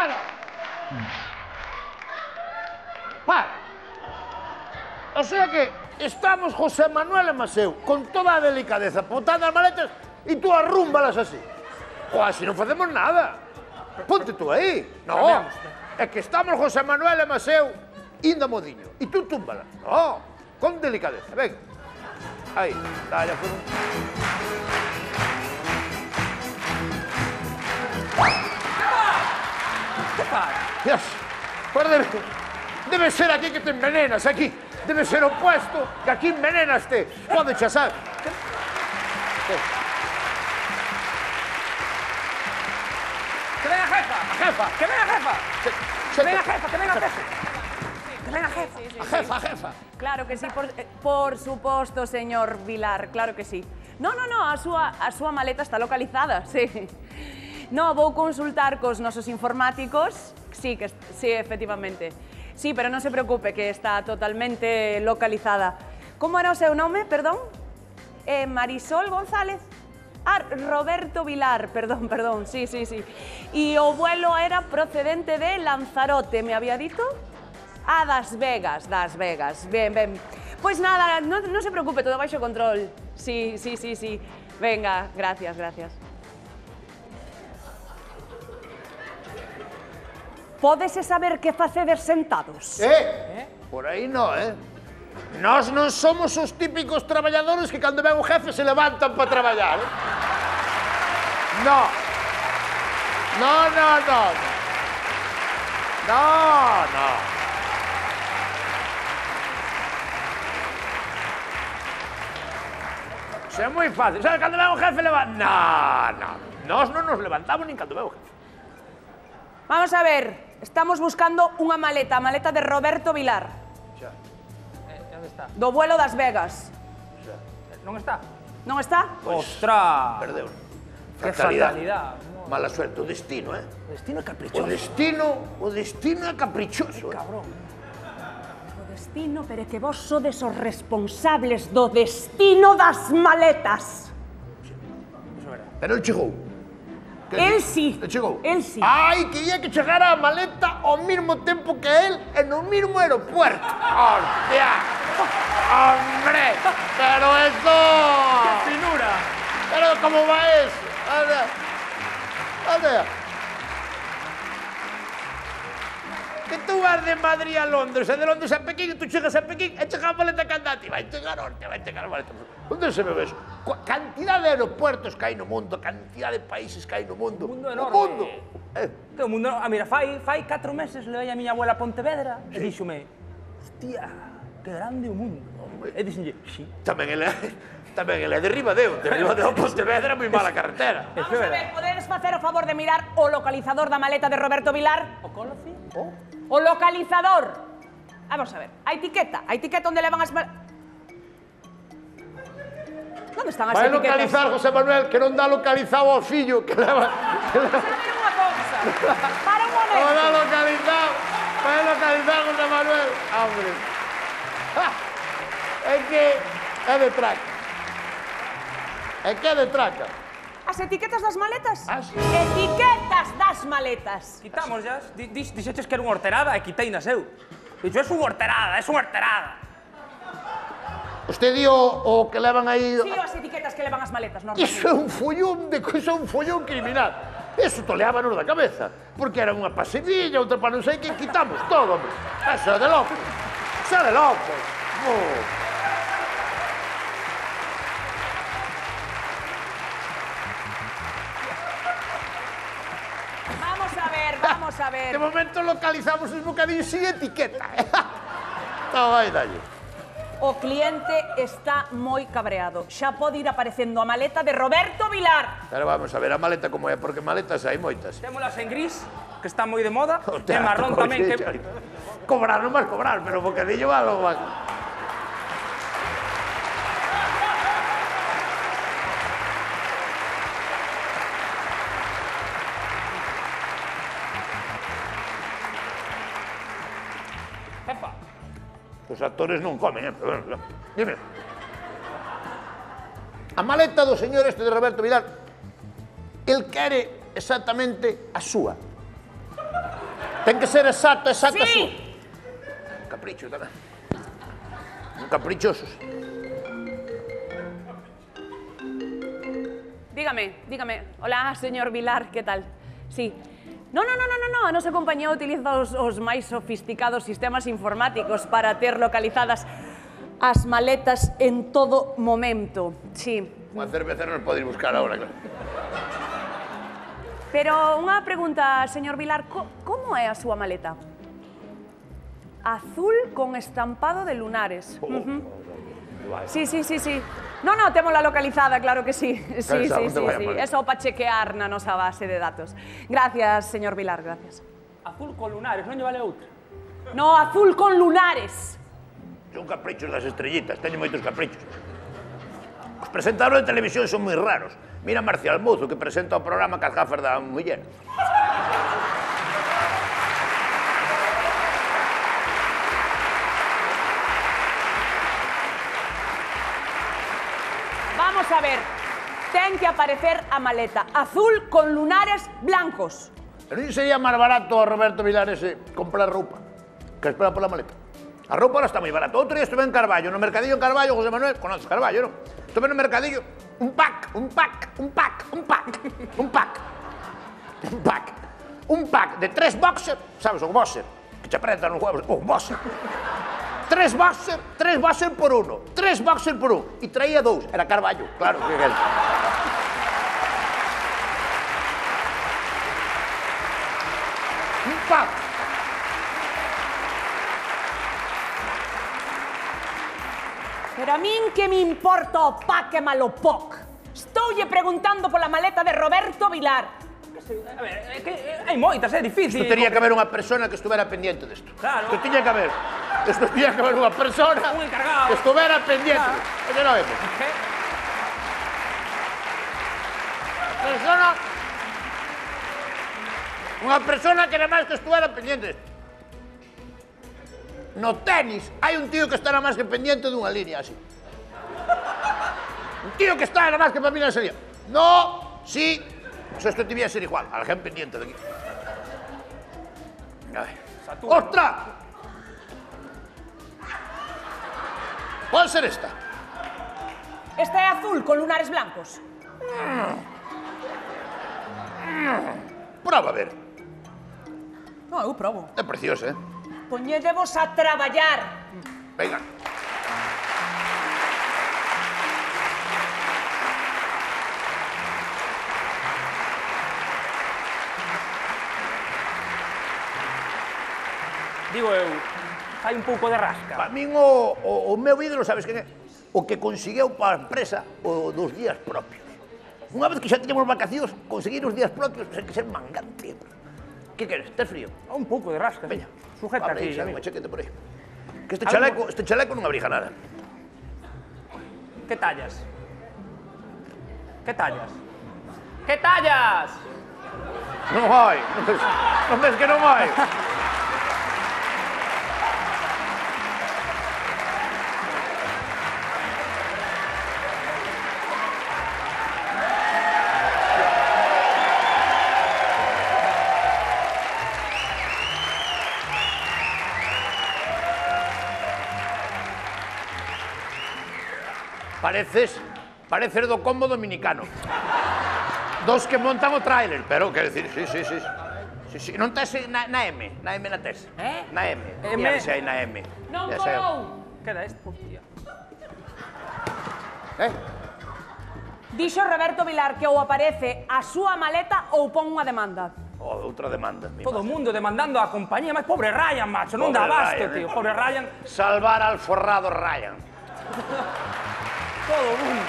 Para! Para! O sea que estamos José Manuel e Maseu con toda a delicadeza botando as maletas e tú arrúmbalas así. Joder, así non facemos nada. Ponte tú aí. No, é que estamos José Manuel e Maseu indo a modiño e tú túmbalas. No, con delicadeza. Ven. Aí, dale, por un... ¿Qué pasa? Dios, pues debe ser aquí que te envenenas, aquí. Debe ser opuesto, que aquí envenenaste. Pode chasar. ¡Que venga jefa! A jefa. ¡Que venga jefa! ¡Que venga jefa! ¡Que venga jefa! ¡Que venga jefa! A jefa, a jefa. Claro que sí, por suposto, señor Vilar, claro que sí. No, a súa maleta está localizada, sí. No, vou consultar cos nosos informáticos, sí, efectivamente. Sí, pero non se preocupe, que está totalmente localizada. Como era o seu nome, perdón? Marisol González? Ah, Roberto Vilar, perdón, sí. E o vuelo era procedente de Lanzarote, me había dito? Ah, Das Vegas. Bien. Pois nada, non se preocupe, todo baixo control. Sí. Venga, gracias. Pódese saber que facedes sentados? Por aí no, Nós non somos os típicos traballadores que cando ven o jefe se levantan para traballar, No. Isso é moi fácil. Sabe, cando ven o jefe levanta... No. Nós non nos levantamos nin cando ven o jefe. Vamos a ver, estamos buscando unha maleta, a maleta de Roberto Vilar. Xa. ¿Dónde está? Do vuelo Das Vegas. Xa. ¿Non está? Non está? ¡Ostras! Perdeu. ¡Qué fatalidad! Mala suerte, o destino, El destino es O caprichoso. destino é caprichoso, Cabrón. O destino, pero é que vos sodes os responsables do destino das maletas. Pero el chegou. El sí. El chegou. El sí. Ai, quería que chegara a maleta ao mesmo tempo que él e no mesmo aeropuerto. Hostia. Hombre, pero eso... ¡Qué finura! Pero ¿cómo va eso? Anda. Que tú vas de Madrid a Londres, e de Londres a Pekín, e tú chegas a Pekín, e chega a maleta candante, vai chegar a maleta. Onde se me ves? Cantidad de aeropuertos que hai no mundo, cantidad de países que hai no mundo. Un mundo enorme. Que o mundo... Ah, mira, fai 4 meses levei a miña abuela a Pontevedra e díxome, hostia, que grande o mundo. E dixenlle, sí. Tamén ele é de Ribadeo, Pontevedra é moi mala carretera. Vamos a ver, podedes facer o favor de mirar o localizador da maleta de Roberto Vilar? O coloci? O localizador. Vamos a ver, a etiqueta onde levan as maletas. Onde están as Vai etiquetas? localizar, José Manuel, que non dá localizado ao fillo que leva... Vamos a ver unha cousa. Para un momento. Non dá localizado. Vai localizar, José Manuel. Hombre. É que é de traca. As etiquetas das maletas? Sí. Etiquetas das maletas. Quitamos ya. Dixeches que era unha horterada e quitei na seu. Dixo, é unha horterada. Usted dio o que levan aí... Sí, as etiquetas que levan as maletas, normalmente. Iso é un follón criminal. Eso toleábanos da cabeza. Porque era unha pasivilla, outra para non sei que, quitamos todo, hombre. Eso é de loco. Vamos a ver. De momento localizamos os bocadillos sin etiqueta. Todo vai, dalle. O cliente está moi cabreado. Xa pode ir aparecendo a maleta de Roberto Vilar. Pero vamos a ver a maleta como é, porque maletas hai moitas. Témolas en gris, que está moi de moda, e Hostia, marrón tamén, que... Cobrar non vas cobrar, pero o bocadillo va lo vas. Jefa, Os actores non comen, pero bueno, dime. A maleta do señor este de Roberto Vilar, el quere exactamente a súa. Ten que ser exacto, exacta Sí. súa. Capricho tamén. Caprichosos. Dígame. Hola, señor Vilar, ¿qué tal? Sí. No, a nosa compañía utiliza os máis sofisticados sistemas informáticos para ter localizadas as maletas en todo momento. Sí. Unha cerveza non pode ir buscar agora, claro. Pero unha pregunta, señor Vilar, como é a súa maleta? Azul con estampado de lunares. Sí. No, témola localizada, claro que sí. Sí. É só para chequear na nosa base de datos. Gracias, señor Vilar, gracias. Azul con lunares, non lle vale outra. No, azul con lunares. Son caprichos das estrellitas, teño moitos caprichos. Os presentadores de televisión son moi raros. Mira Marcial Mozo, que presenta o programa cas gafas da muller. Vamos a ver, ten que aparecer a maleta azul con lunares blancos. Pero non sería máis barato a Roberto Vilar ese comprar roupa que esperar pola maleta. A roupa ahora está moi barata. Outro día estuve en Carballo, no mercadillo en Carballo, José Manuel, conoces Carballo, non? Estuve no mercadillo, un pack de 3 boxer, sabes, o boxer, que te apretan os huevos, o boxer. 3 boxer por uno, 3 boxer por un, e traía 2, era Carballo, claro que é. Un pack. Pero a min que me importa o pack e malo poc. Estoulle preguntando pola maleta de Roberto Vilar. A ver, é que hai moitas, é difícil. Isto tería que haber unha persona que estuvera pendiente desto. Claro. Isto tiña que haber. Isto tiña que haber unha persona Un encargado. que estuvera pendiente. Claro. Oye, non vemos. Unha persona que nada máis que estuvera pendiente desto. No tenis hai un tío que está nada máis que pendiente dunha línea así. Un tío que está nada máis que para mí na serie. No, sí. Pues esto debía ser igual. Alguén pendiente de aquí. ¡Ostras! ¿Cuál ser esta? Esta é azul con lunares blancos. Prova a ver. No, eu probo. É preciosa, eh? Poñedevos a traballar. Venga. Digo eu, fai un pouco de rasca. Para min o meu ídolo, sabes quen é? O que conseguiu para a empresa o dos días propios. Unha vez que xa tiñamos vacacións, conseguir os días propios sen que ser mangante. Que queres? Tes frío? Un pouco de rasca. Veña. Sujeta aquí, xa, amigo. chequete por aí. Que este chaleco non abriga nada. Que tallas? Que tallas? Que tallas? Non hai. Non ves que non hai. Pareces do combo dominicano. Dos que montan o tráiler, pero, quer decir, sí. Non tes na M na tes. Na M. Mira se hai na M. Non colou. Queda este, hostia. Dixo Roberto Vilar que ou aparece a súa maleta ou pon unha demanda. Outra demanda. Todo o mundo demandando a compañía, mas pobre Ryan, macho, non dá abasto, tío. Pobre Ryan. Salvar al forrado Ryan. Todo o mundo.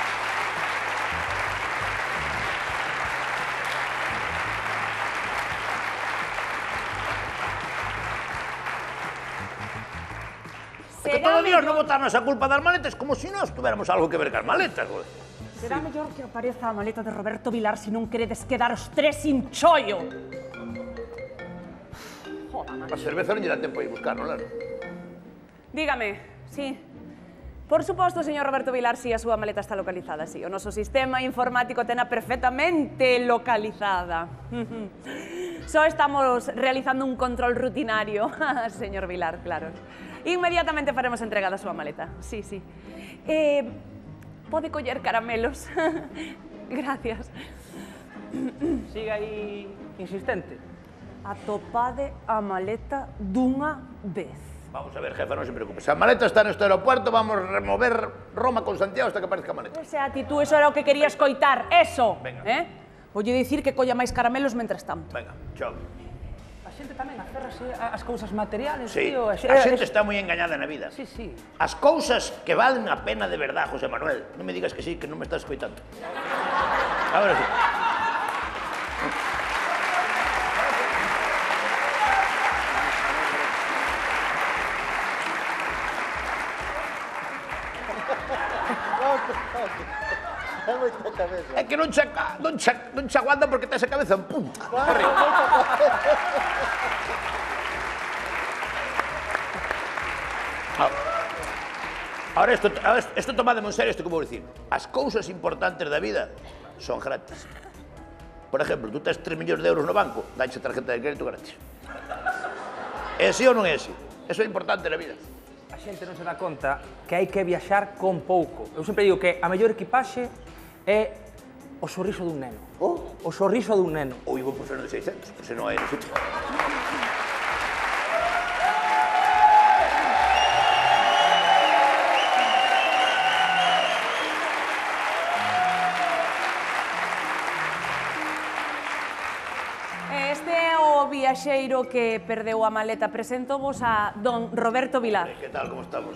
Que todo Dios non botarnos a culpa das maletas como se nós tuviéramos algo que ver cas maletas. Será mellor que apareza a maleta de Roberto Vilar se non queredes quedar os tres sin chollo. Joda, man. A cerveza non lle dá tempo a ir buscar, non? Dígame, sí. Por suposto, señor Roberto Vilar, si a súa maleta está localizada, sí. O noso sistema informático tena perfectamente localizada. Só estamos realizando un control rutinario, señor Vilar, claro. Inmediatamente faremos entrega da súa maleta. Sí, sí. Pode coller caramelos. Gracias. Siga aí insistente. Atopade a maleta dunha vez. Vamos a ver, jefa, non se preocupe. Se a maleta está neste aeropuerto, vamos a remover Roma con Santiago hasta que aparezca a maleta. Ese actitud, eso era o que quería escoitar. Eso. Venga. Voulle dicir que colla máis caramelos mentras tanto. Venga, chao. A xente tamén aferrase ás cousas materiales, Sí, tío. a xente está moi engañada na vida. Sí, sí. As cousas que valen a pena de verdad, José Manuel. Non me digas que sí, que non me estás escoitando. Ahora sí. É que non che aguantan porque tes a cabeza en punta. Ahora, esto tomadme en serio, esto que vou dicir. As cousas importantes da vida son gratis. Por exemplo, tú tes 3 millóns de euros no banco, danche tarjeta de crédito gratis. É así ou non é así? Eso é importante na vida. A xente non se dá conta que hai que viaxar con pouco. Eu sempre digo que a mellor equipaxe é o sorriso dun neno. O sorriso dun neno. Ou ibo por ser de 600, por se non hai no sitio. Este é o viaxeiro que perdeu a maleta. Presento vos a don Roberto Vilar. Que tal, como estamos?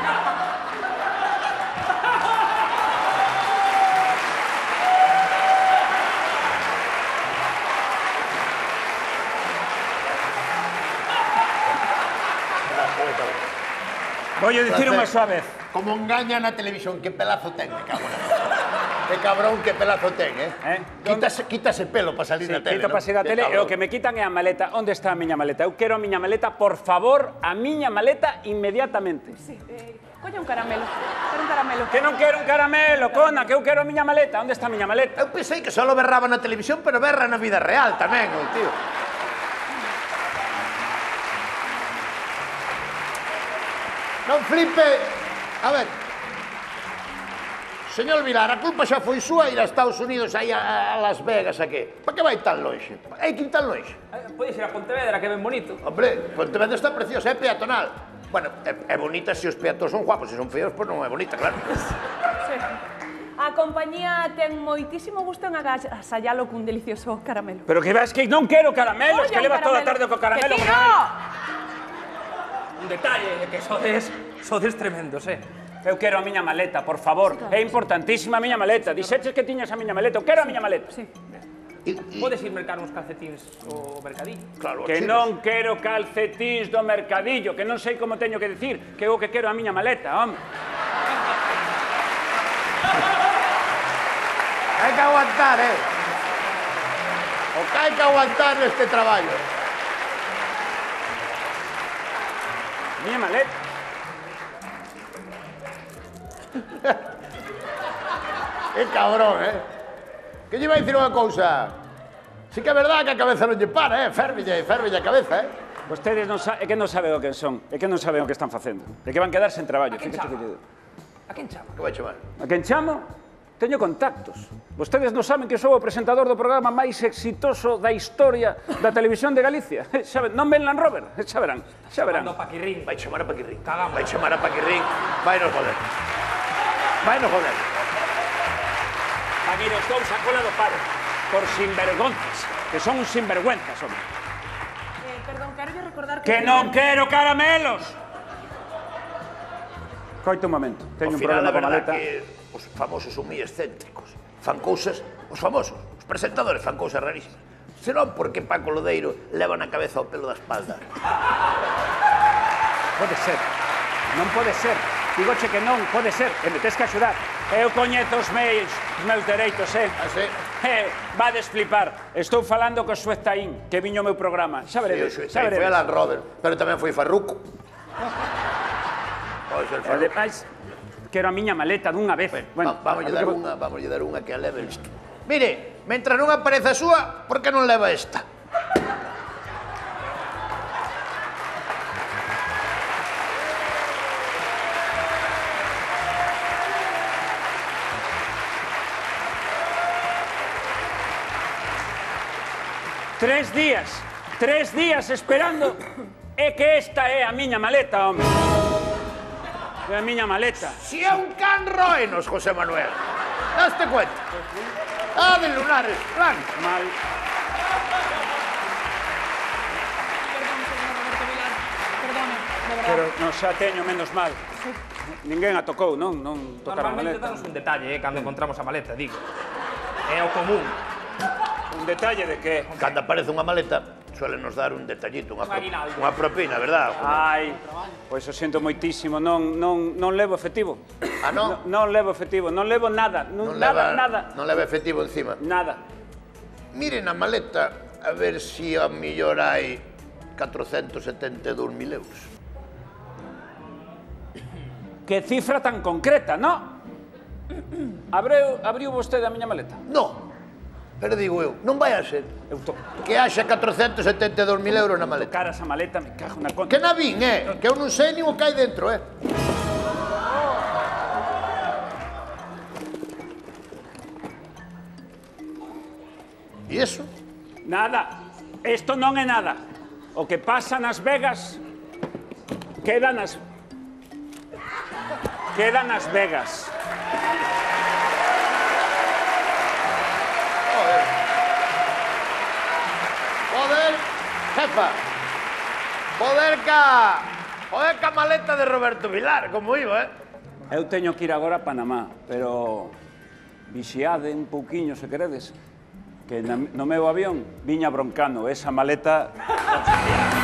Voy a dicir unha súa vez. Como engaña na televisión, que pelazo ten, me cago na. Que cabrón, que pelazo ten, Quítase pelo para salir na tele, Quito para salir da tele e o que me quitan é a maleta. Onde está a miña maleta? Eu quero a miña maleta, por favor, a miña maleta inmediatamente. Sí, colla un caramelo. Quero un caramelo. Que non quero un caramelo, cona, que eu quero a miña maleta. Onde está a miña maleta? Eu pensei que só berraba na televisión, pero berra na vida real tamén, o tío. Non flipe. A ver. Señor Vilar, a culpa xa foi súa ir a Estados Unidos aí a Las Vegas, a que? Pa que vai tan lonxe? Hai que ir tan lonxe? Podes ir a Pontevedra, que é ben bonito. Hombre, Pontevedra está preciosa, é peatonal. Bueno, é bonita se os peatóns son guapos, se son feos, pois non é bonita, claro. Sí. A compañía ten moitísimo gusto en agasallalo cun delicioso caramelo. Pero que vas que non quero caramelos, que Colla un levas toda a caramelo. tarde co caramelo. ¡Que con tiro! Un detalle, que sodes tremendos, Eu quero a miña maleta, por favor. É importantísima a miña maleta. Dixeches que tiñas a miña maleta. Eu quero a miña maleta. Sí. Podes ir mercar uns calcetins ao mercadillo. Claro, Que chiles. non quero calcetins do mercadillo, que non sei como teño que dicir, que eu que quero a miña maleta, home. Hai que aguantar, O que hai que aguantar neste traballo. Miña maleta. Que cabrón, Que lle vai dicir unha cousa? Sí que é verdad que a cabeza non lle para, Férville a cabeza, Vostedes non é que non saben o que son, é que non saben o que están facendo. É que van quedar sen traballo. A quen Fíjate chama? que lle digo. A quen chama? Que vai chamar? A quen chamo? Teño contactos. Vostedes non saben que sou o presentador do programa máis exitoso da historia da televisión de Galicia. Xa ven, non ven Land Rover, xa verán, xa verán. Chamando a Paquirrín. Vai chamar a Paquirrín. Cagamos. Vai chamar a Paquirrín. Vai nos joder. Vai nos joder. Aquí nos dous a cola do paro, por sinvergonzas, que son uns sinvergüenzas, home. Perdón, quero recordar Que non quero caramelos! Coito un momento, teño un problema coa maleta. Que os famosos son moi excéntricos. Fan cousas, os famosos, os presentadores fan cousas rarísimas. Senón porque Paco Lodeiro leva na cabeza o pelo da espalda. Pode ser, non pode ser. Digoche que non, pode ser, e me tes que axudar. Eu coñezo os meus dereitos, Así? Vades flipar. Estou falando co Xuez Taín, que viño o meu programa. Xa veredes, xa Foi a veredes. Land Rover, pero tamén foi Farruco. Pode ser Farruco. Ademais, quero a miña maleta dunha vez. Vamos lle dar unha que a leve isto. Mire, mentre non apareza a súa, por que non leva esta? 3 días esperando. É que esta é a miña maleta, home. É a miña maleta. Si é un can roenos, José Manuel. Daste cuenta. Ah, de lunares, plan. Mal. Pero non xa teño menos mal. Ninguén a tocou, non? Non tocaron a Normalmente maleta. danos un detalle, cando encontramos a maleta, digo. É o común. Un detalle de que... Cando aparece unha maleta, suelen nos dar un detallito, aguinaldo. unha propina, verdad? Ai, pois o sinto moitísimo, non levo efectivo. Ah, non? Non levo efectivo, non levo nada, nada. Non leva efectivo encima. Nada. Miren a maleta a ver si a mellor hai 472.000 euros. Que cifra tan concreta, non? Abriu vostede a miña maleta? Non, pero digo eu, non vai a ser Eu que haxa 472.000 euros na maleta. tocar esa maleta, me cago na conta. Que na vin, que eu non sei nin o que hai dentro, E iso? Nada, isto non é nada. O que pasa nas Vegas queda nas Vegas. Joder, jefa. Joder ca maleta de Roberto Vilar, como iba, Eu teño que ir agora a Panamá, pero vixiade un pouquiño, se queredes, que no meu avión viña broncano esa maleta.